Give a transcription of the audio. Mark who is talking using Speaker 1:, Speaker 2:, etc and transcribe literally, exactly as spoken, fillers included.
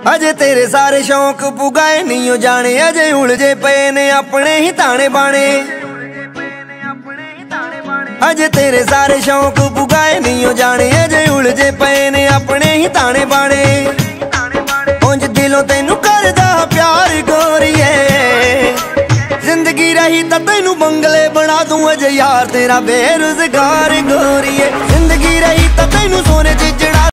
Speaker 1: अजे तेरे सारे शौक पुगाए नहीं जाने, अजे उलझे पे ने अपने ही ताने बाने। अजे तेरे सारे शौक पुगाए नहीं जाने, अजे उलझे पे ने अपने ही ताने बाने। उंज दिलों तेनू करदा प्यार गोरीए, जिंदगी रही तां तैनू बंगले बना दूं। अजे यार तेरा बेरोजगार गोरीए, जिंदगी रही तां तैनू सोने च